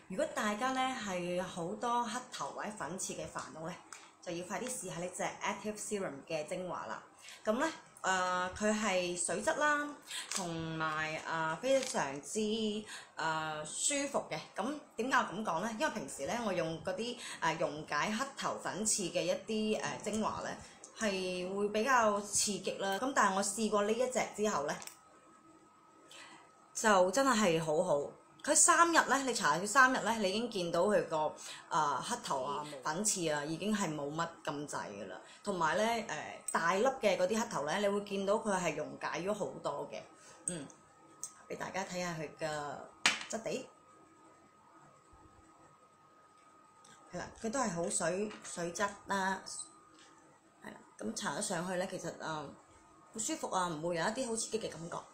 如果大家咧係好多黑頭或者粉刺嘅煩惱咧，就要快啲試下呢隻 Active Serum 嘅精華啦。咁咧佢係水質啦，同埋非常之舒服嘅。咁點解我咁講咧？因為平時咧我用嗰啲溶解黑頭粉刺嘅一啲精華咧，係會比較刺激啦。咁但係我試過呢一隻之後咧，就真係好好。佢3日咧，你搽佢3日咧，你已經見到佢個黑頭啊、粉刺啊，已經係冇乜咁滯㗎啦。同埋咧大粒嘅嗰啲黑頭咧，你會見到佢係溶解咗好多嘅。俾大家睇下佢嘅質地，係啦，佢都係好水質啦，係啦。咁搽咗上去咧，其實好舒服啊，唔會有一啲好刺激嘅感覺。